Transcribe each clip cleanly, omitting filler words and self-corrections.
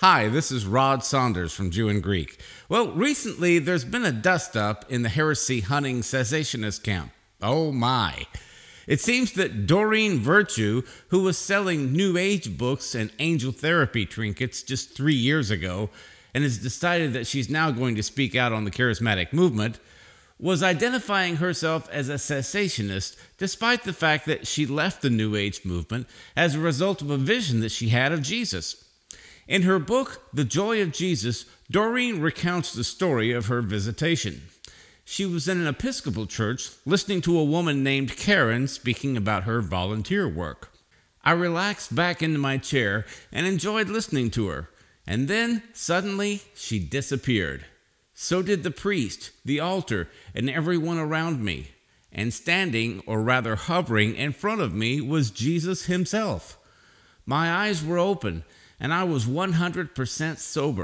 Hi, this is Rod Saunders from Jew and Greek. Well, recently there's been a dust-up in the heresy-hunting cessationist camp. Oh my. It seems that Doreen Virtue, who was selling New Age books and angel therapy trinkets just 3 years ago, and has decided that she's now going to speak out on the charismatic movement, was identifying herself as a cessationist despite the fact that she left the New Age movement as a result of a vision that she had of Jesus. In her book, The Joy of Jesus, Doreen recounts the story of her visitation. She was in an Episcopal church listening to a woman named Karen speaking about her volunteer work. I relaxed back into my chair and enjoyed listening to her, and then suddenly she disappeared. So did the priest, the altar, and everyone around me. And standing, or rather hovering, in front of me was Jesus himself. My eyes were open, and I was 100% sober.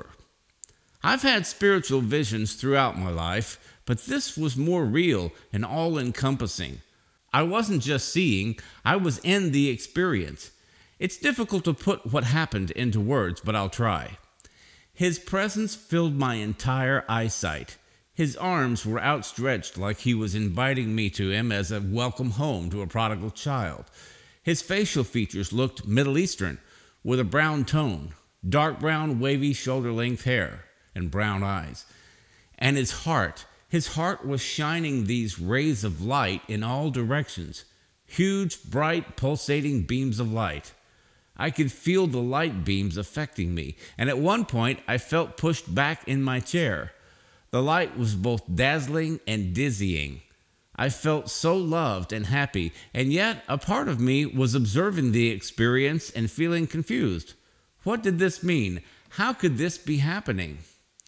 I've had spiritual visions throughout my life, but this was more real and all-encompassing. I wasn't just seeing, I was in the experience. It's difficult to put what happened into words, but I'll try. His presence filled my entire eyesight. His arms were outstretched like he was inviting me to him as a welcome home to a prodigal child. His facial features looked Middle Eastern, with a brown tone, dark brown wavy shoulder-length hair, and brown eyes. And his heart was shining these rays of light in all directions, huge, bright, pulsating beams of light. I could feel the light beams affecting me, and at one point I felt pushed back in my chair. The light was both dazzling and dizzying. I felt so loved and happy, and yet a part of me was observing the experience and feeling confused. What did this mean? How could this be happening?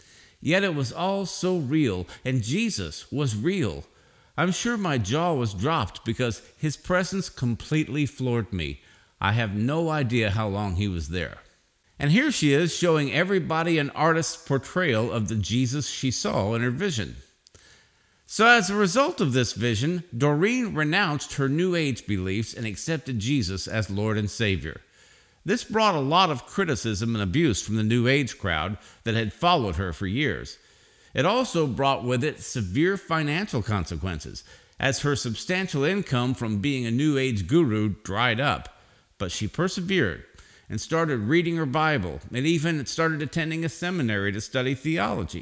Yet it was all so real, and Jesus was real. I'm sure my jaw was dropped because his presence completely floored me. I have no idea how long he was there. And here she is showing everybody an artist's portrayal of the Jesus she saw in her vision. So as a result of this vision, Doreen renounced her New Age beliefs and accepted Jesus as Lord and Savior. This brought a lot of criticism and abuse from the New Age crowd that had followed her for years. It also brought with it severe financial consequences, as her substantial income from being a New Age guru dried up. But she persevered and started reading her Bible, and even started attending a seminary to study theology.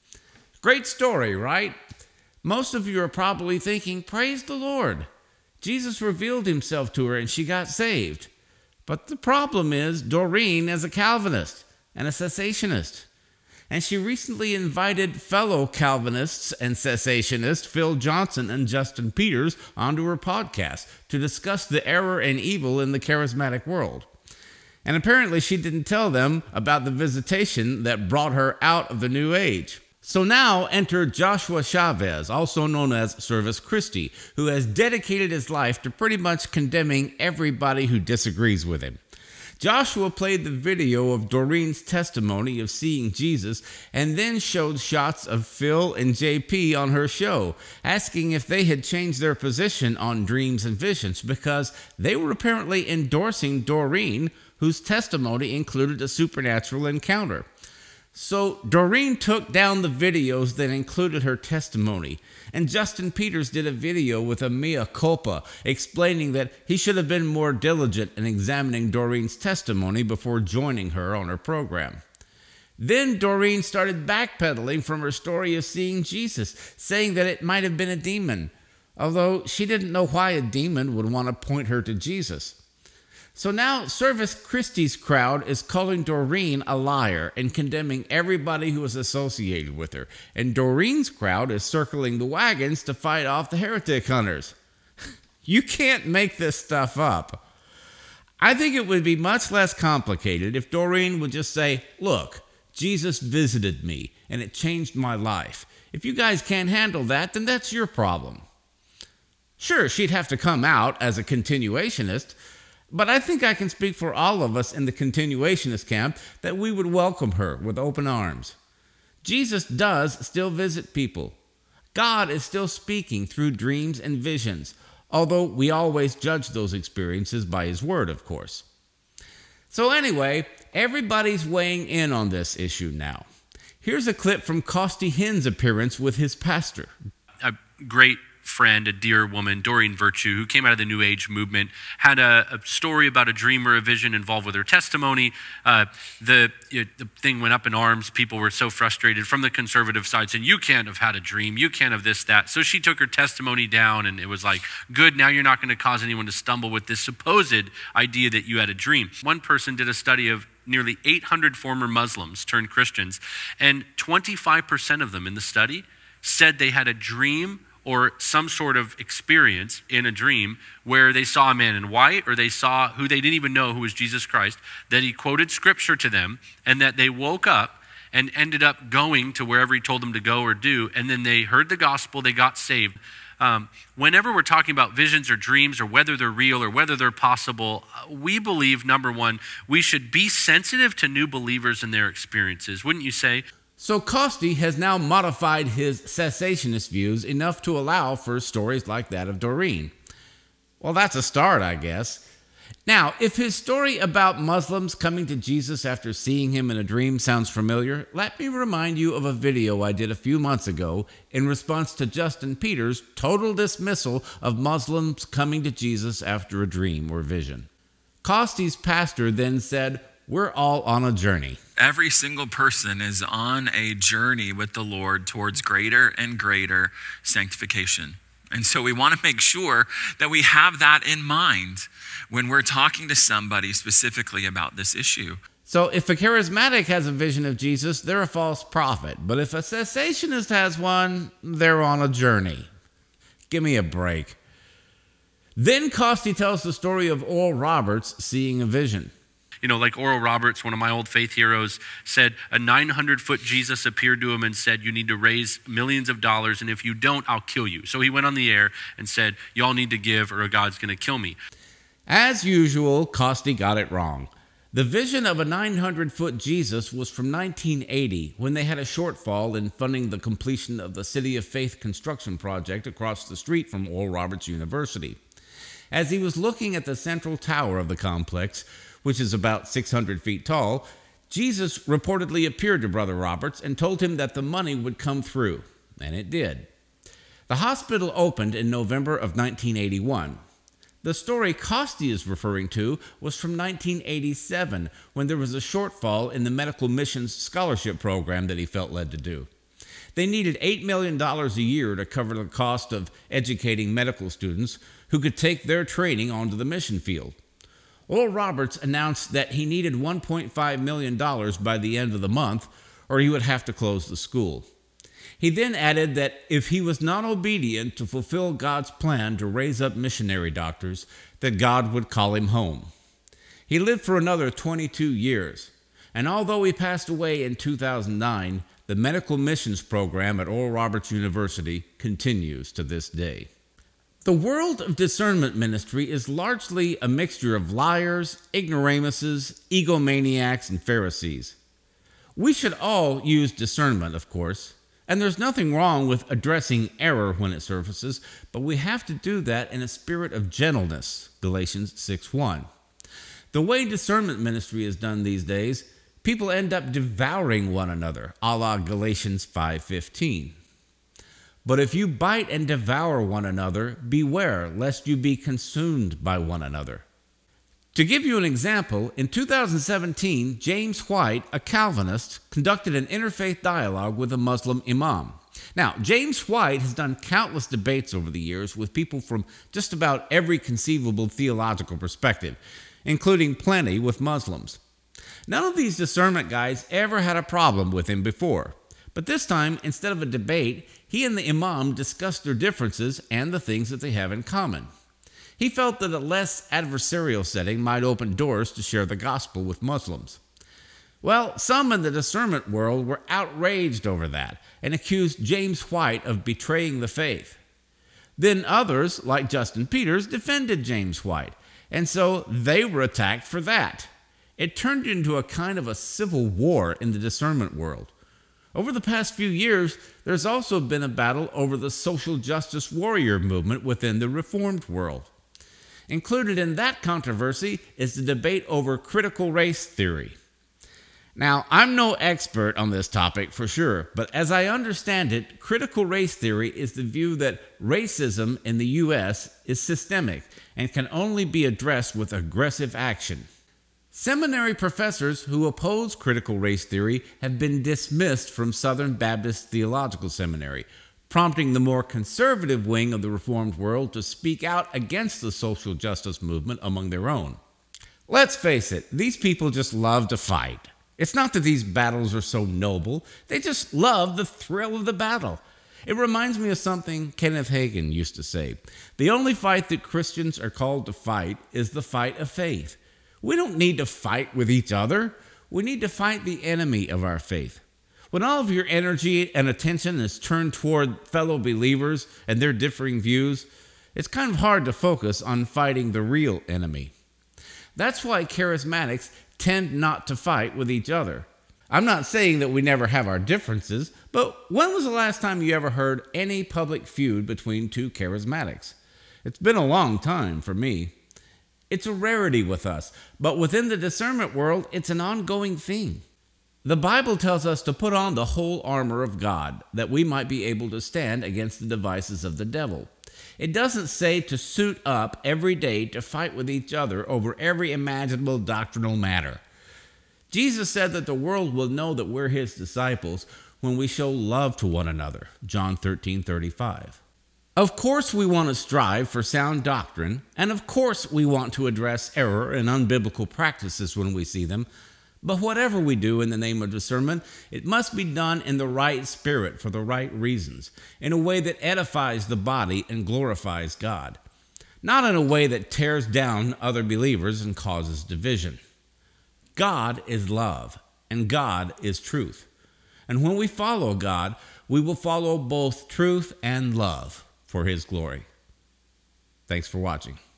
Great story, right? Most of you are probably thinking, praise the Lord. Jesus revealed himself to her and she got saved. But the problem is Doreen is a Calvinist and a cessationist. And she recently invited fellow Calvinists and cessationists Phil Johnson and Justin Peters onto her podcast to discuss the error and evil in the charismatic world. And apparently she didn't tell them about the visitation that brought her out of the New Age. So now enter Joshua Chavez, also known as Service Christi, who has dedicated his life to pretty much condemning everybody who disagrees with him. Joshua played the video of Doreen's testimony of seeing Jesus and then showed shots of Phil and JP on her show, asking if they had changed their position on dreams and visions because they were apparently endorsing Doreen, whose testimony included a supernatural encounter. So Doreen took down the videos that included her testimony, and Justin Peters did a video with a mea culpa explaining that he should have been more diligent in examining Doreen's testimony before joining her on her program. Then Doreen started backpedaling from her story of seeing Jesus, saying that it might have been a demon, although she didn't know why a demon would want to point her to Jesus. So now Service Christi's crowd is calling Doreen a liar and condemning everybody who is associated with her. And Doreen's crowd is circling the wagons to fight off the heretic hunters. You can't make this stuff up. I think it would be much less complicated if Doreen would just say, look, Jesus visited me and it changed my life. If you guys can't handle that, then that's your problem. Sure, she'd have to come out as a continuationist, but I think I can speak for all of us in the continuationist camp that we would welcome her with open arms. Jesus does still visit people. God is still speaking through dreams and visions, although we always judge those experiences by his word, of course. So anyway, everybody's weighing in on this issue now. Here's a clip from Costi Hinn's appearance with his pastor. A great friend, a dear woman, Doreen Virtue, who came out of the New Age movement, had a story about a dream or a vision involved with her testimony. The thing went up in arms. People were so frustrated from the conservative side, saying, you can't have had a dream, you can't have this, that. So she took her testimony down, and it was like, good, now you're not going to cause anyone to stumble with this supposed idea that you had a dream. One person did a study of nearly 800 former Muslims turned Christians, and 25% of them in the study said they had a dream or some sort of experience in a dream where they saw a man in white, or they saw who they didn't even know who was Jesus Christ, that he quoted scripture to them, and that they woke up and ended up going to wherever he told them to go or do, and then they heard the gospel, they got saved. Whenever we're talking about visions or dreams or whether they're real or whether they're possible, we believe, number one, we should be sensitive to new believers and their experiences, wouldn't you say? So Costi has now modified his cessationist views enough to allow for stories like that of Doreen. Well, that's a start, I guess. Now, if his story about Muslims coming to Jesus after seeing him in a dream sounds familiar, let me remind you of a video I did a few months ago in response to Justin Peters' total dismissal of Muslims coming to Jesus after a dream or vision. Costi's pastor then said, "We're all on a journey." Every single person is on a journey with the Lord towards greater and greater sanctification. And so we want to make sure that we have that in mind when we're talking to somebody specifically about this issue. So if a charismatic has a vision of Jesus, they're a false prophet. But if a cessationist has one, they're on a journey. Give me a break. Then Costi tells the story of Oral Roberts seeing a vision. You know, like Oral Roberts, one of my old faith heroes, said a 900-foot Jesus appeared to him and said, you need to raise millions of dollars, and if you don't, I'll kill you. So he went on the air and said, y'all need to give or God's going to kill me. As usual, Costi got it wrong. The vision of a 900-foot Jesus was from 1980, when they had a shortfall in funding the completion of the City of Faith construction project across the street from Oral Roberts University. As he was looking at the central tower of the complex, which is about 600 feet tall, Jesus reportedly appeared to Brother Roberts and told him that the money would come through, and it did. The hospital opened in November of 1981. The story Costi is referring to was from 1987, when there was a shortfall in the medical missions scholarship program that he felt led to do. They needed $8 million a year to cover the cost of educating medical students who could take their training onto the mission field. Oral Roberts announced that he needed $1.5 million by the end of the month, or he would have to close the school. He then added that if he was not obedient to fulfill God's plan to raise up missionary doctors, that God would call him home. He lived for another 22 years, and although he passed away in 2009, the medical missions program at Oral Roberts University continues to this day. The world of discernment ministry is largely a mixture of liars, ignoramuses, egomaniacs, and Pharisees. We should all use discernment, of course, and there's nothing wrong with addressing error when it surfaces, but we have to do that in a spirit of gentleness, Galatians 6:1. The way discernment ministry is done these days, people end up devouring one another, a la Galatians 5:15. But if you bite and devour one another, beware lest you be consumed by one another. To give you an example, in 2017, James White, a Calvinist, conducted an interfaith dialogue with a Muslim imam. Now, James White has done countless debates over the years with people from just about every conceivable theological perspective, including plenty with Muslims. None of these discernment guys ever had a problem with him before. But this time, instead of a debate, he and the imam discussed their differences and the things that they have in common. He felt that a less adversarial setting might open doors to share the gospel with Muslims. Well, some in the discernment world were outraged over that and accused James White of betraying the faith. Then others, like Justin Peters, defended James White, and so they were attacked for that. It turned into a kind of a civil war in the discernment world. Over the past few years, there's also been a battle over the social justice warrior movement within the Reformed world. Included in that controversy is the debate over critical race theory. Now, I'm no expert on this topic for sure, but as I understand it, critical race theory is the view that racism in the U.S. is systemic and can only be addressed with aggressive action. Seminary professors who oppose critical race theory have been dismissed from Southern Baptist Theological Seminary, prompting the more conservative wing of the Reformed world to speak out against the social justice movement among their own. Let's face it, these people just love to fight. It's not that these battles are so noble, they just love the thrill of the battle. It reminds me of something Kenneth Hagin used to say. The only fight that Christians are called to fight is the fight of faith. We don't need to fight with each other. We need to fight the enemy of our faith. When all of your energy and attention is turned toward fellow believers and their differing views, it's kind of hard to focus on fighting the real enemy. That's why charismatics tend not to fight with each other. I'm not saying that we never have our differences, but when was the last time you ever heard any public feud between two charismatics? It's been a long time for me. It's a rarity with us, but within the discernment world, it's an ongoing thing. The Bible tells us to put on the whole armor of God, that we might be able to stand against the devices of the devil. It doesn't say to suit up every day to fight with each other over every imaginable doctrinal matter. Jesus said that the world will know that we're his disciples when we show love to one another. John 13:35. Of course we want to strive for sound doctrine, and of course we want to address error and unbiblical practices when we see them, but whatever we do in the name of discernment, it must be done in the right spirit for the right reasons, in a way that edifies the body and glorifies God, not in a way that tears down other believers and causes division. God is love, and God is truth. And when we follow God, we will follow both truth and love for his glory. Thanks for watching.